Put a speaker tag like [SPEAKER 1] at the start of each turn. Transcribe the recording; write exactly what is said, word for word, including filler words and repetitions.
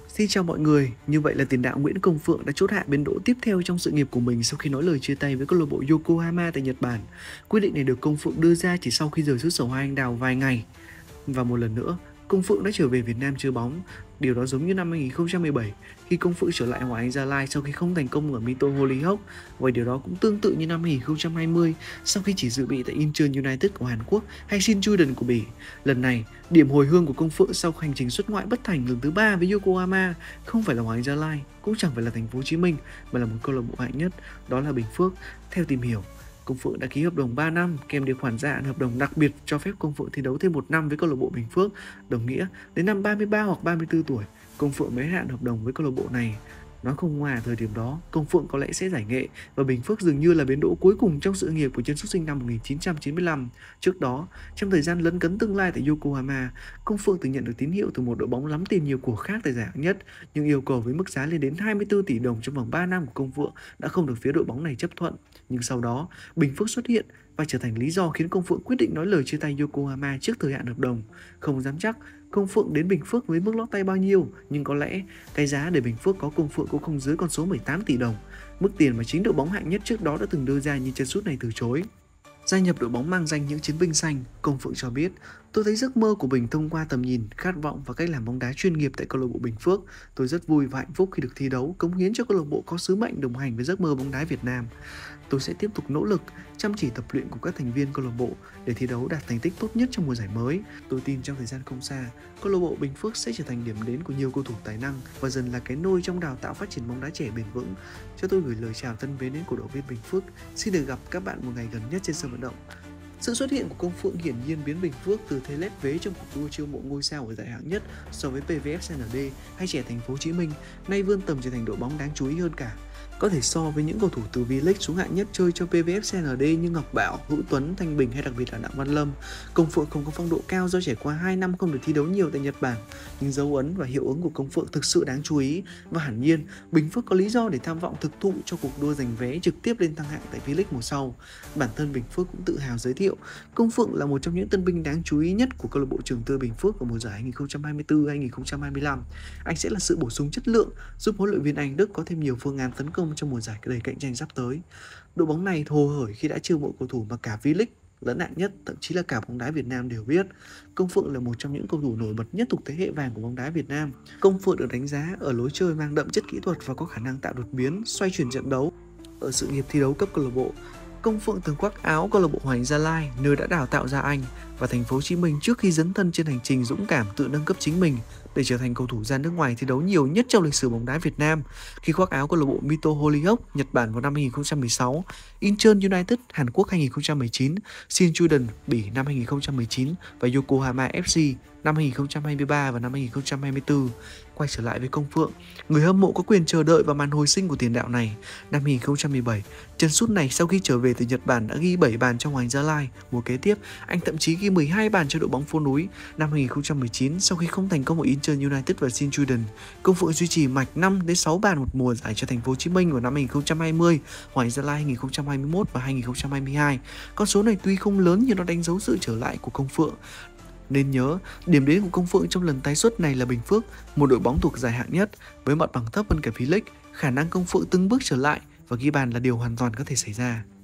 [SPEAKER 1] Xin chào mọi người, như vậy là tiền đạo Nguyễn Công Phượng đã chốt hạ biên độ tiếp theo trong sự nghiệp của mình sau khi nói lời chia tay với câu lạc bộ Yokohama tại Nhật Bản. Quyết định này được Công Phượng đưa ra chỉ sau khi rời xứ sở Hoa Anh Đào vài ngày. Và một lần nữa, Công Phượng đã trở về Việt Nam chơi bóng. Điều đó giống như năm hai nghìn không trăm mười bảy khi Công Phượng trở lại Hoàng Anh Gia Lai sau khi không thành công ở Mito Hollyhock. Và điều đó cũng tương tự như năm hai nghìn không trăm hai mươi sau khi chỉ dự bị tại Incheon United của Hàn Quốc hay Shinjuden của Bỉ. Lần này, điểm hồi hương của Công Phượng sau hành trình xuất ngoại bất thành lần thứ ba với Yokohama không phải là Hoàng Anh Gia Lai, cũng chẳng phải là Thành phố Hồ Chí Minh mà là một câu lạc bộ hạng nhất, đó là Bình Phước. Theo tìm hiểu, Công Phượng đã ký hợp đồng ba năm kèm điều khoản gia hạn hợp đồng đặc biệt cho phép Công Phượng thi đấu thêm một năm với câu lạc bộ Bình Phước, đồng nghĩa đến năm ba mươi ba hoặc ba mươi tư tuổi, Công Phượng mới hết hạn hợp đồng với câu lạc bộ này. Nói không ngoa, thời điểm đó, Công Phượng có lẽ sẽ giải nghệ và Bình Phước dường như là bến đỗ cuối cùng trong sự nghiệp của chân sút sinh năm một nghìn chín trăm chín mươi lăm. Trước đó, trong thời gian lấn cấn tương lai tại Yokohama, Công Phượng từng nhận được tín hiệu từ một đội bóng lắm tiền nhiều của khác tại giải hạng nhất, nhưng yêu cầu với mức giá lên đến hai mươi tư tỷ đồng trong vòng ba năm của Công Phượng đã không được phía đội bóng này chấp thuận. Nhưng sau đó, Bình Phước xuất hiện và trở thành lý do khiến Công Phượng quyết định nói lời chia tay Yokohama trước thời hạn hợp đồng. Không dám chắc Công Phượng đến Bình Phước với mức lót tay bao nhiêu, nhưng có lẽ cái giá để Bình Phước có Công Phượng cũng không dưới con số mười tám tỷ đồng, mức tiền mà chính đội bóng hạng nhất trước đó đã từng đưa ra nhưng chân sút này từ chối. Gia nhập đội bóng mang danh những chiến binh xanh, Công Phượng cho biết: "Tôi thấy giấc mơ của mình thông qua tầm nhìn, khát vọng và cách làm bóng đá chuyên nghiệp tại câu lạc bộ Bình Phước. Tôi rất vui và hạnh phúc khi được thi đấu, cống hiến cho câu lạc bộ có sứ mệnh đồng hành với giấc mơ bóng đá Việt Nam. Tôi sẽ tiếp tục nỗ lực, chăm chỉ tập luyện cùng các thành viên câu lạc bộ để thi đấu đạt thành tích tốt nhất trong mùa giải mới. Tôi tin trong thời gian không xa, câu lạc bộ Bình Phước sẽ trở thành điểm đến của nhiều cầu thủ tài năng và dần là cái nôi trong đào tạo phát triển bóng đá trẻ bền vững. Cho tôi gửi lời chào thân mến đến cổ động viên Bình Phước. Xin được gặp các bạn một ngày gần nhất trên sân vận động." Sự xuất hiện của Công Phượng hiển nhiên biến Bình Phước từ thế lép vế trong cuộc đua chiêu mộ ngôi sao ở giải hạng nhất so với pê vê ép xê en đê hay trẻ Thành phố Hồ Chí Minh, nay vươn tầm trở thành đội bóng đáng chú ý hơn cả. Có thể so với những cầu thủ từ V-League xuống hạng nhất chơi cho pê vê ép xê en đê như Ngọc Bảo, Hữu Tuấn, Thanh Bình hay đặc biệt là Đặng Văn Lâm, Công Phượng không có phong độ cao do trải qua hai năm không được thi đấu nhiều tại Nhật Bản, nhưng dấu ấn và hiệu ứng của Công Phượng thực sự đáng chú ý và hẳn nhiên Bình Phước có lý do để tham vọng thực thụ cho cuộc đua giành vé trực tiếp lên thăng hạng tại V-League mùa sau. Bản thân Bình Phước cũng tự hào giới thiệu Công Phượng là một trong những tân binh đáng chú ý nhất của câu lạc bộ Trường Tươi Bình Phước ở mùa giải hai nghìn không trăm hai mươi tư hai nghìn không trăm hai mươi lăm. Anh sẽ là sự bổ sung chất lượng giúp huấn luyện viên Anh Đức có thêm nhiều phương án tấn công trong mùa giải đầy cạnh tranh sắp tới. Đội bóng này hồ hởi khi đã chiêu mộ cầu thủ mà cả V-League lẫn hạng nhất, thậm chí là cả bóng đá Việt Nam đều biết. Công Phượng là một trong những cầu thủ nổi bật nhất thuộc thế hệ vàng của bóng đá Việt Nam. Công Phượng được đánh giá ở lối chơi mang đậm chất kỹ thuật và có khả năng tạo đột biến, xoay chuyển trận đấu. Ở sự nghiệp thi đấu cấp câu lạc bộ, Công Phượng từng khoác áo câu lạc bộ Hoàng Anh Gia Lai, nơi đã đào tạo ra anh, và Thành phố Hồ Chí Minh trước khi dấn thân trên hành trình dũng cảm tự nâng cấp chính mình để trở thành cầu thủ ra nước ngoài thi đấu nhiều nhất trong lịch sử bóng đá Việt Nam. Khi khoác áo câu lạc bộ Mito Hollyhock Nhật Bản vào năm hai nghìn không trăm mười sáu, Incheon United Hàn Quốc hai nghìn không trăm mười chín, Shinjuden Bỉ năm hai nghìn không trăm mười chín và Yokohama ép xê năm hai nghìn không trăm hai mươi ba và năm hai nghìn không trăm hai mươi tư. Quay trở lại với Công Phượng, người hâm mộ có quyền chờ đợi vào màn hồi sinh của tiền đạo này. Năm hai nghìn không trăm mười bảy, chân sút này sau khi trở về từ Nhật Bản đã ghi bảy bàn cho Hoàng Anh Gia Lai. Mùa kế tiếp, anh thậm chí ghi mười hai bàn cho đội bóng phố núi. Năm hai nghìn không trăm mười chín, sau khi không thành công ở Incheon United và Shinjuden, Công Phượng duy trì mạch năm đến sáu bàn một mùa giải cho Thành phố Hồ Chí Minh vào năm hai nghìn không trăm hai mươi, Hoàng Anh Gia Lai hai nghìn không trăm hai mươi mốt và hai nghìn không trăm hai mươi hai. Con số này tuy không lớn nhưng nó đánh dấu sự trở lại của Công Phượng. Nên nhớ, điểm đến của Công Phượng trong lần tái xuất này là Bình Phước, một đội bóng thuộc giải hạng nhất với mặt bằng thấp hơn cả V-League. Khả năng Công Phượng từng bước trở lại và ghi bàn là điều hoàn toàn có thể xảy ra.